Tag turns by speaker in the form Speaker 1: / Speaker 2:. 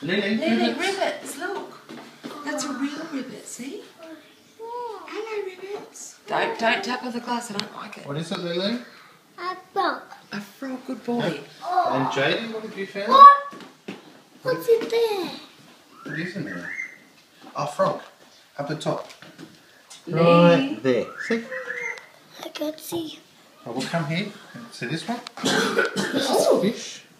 Speaker 1: Lily,
Speaker 2: Lily, ribbits, look. That's a real ribbit, see? Hello, ribbits. Don't tap on the glass, I don't like it.
Speaker 1: What is it, Lily?
Speaker 3: A frog.
Speaker 2: A frog, good boy.
Speaker 1: And Jadey, what have you found?
Speaker 3: What? What's in there?
Speaker 1: What is in there? A frog. Up the top.
Speaker 2: Lee.
Speaker 1: Right there. See?
Speaker 3: I can't see.
Speaker 1: Oh, we'll come here. See this one? This is fish.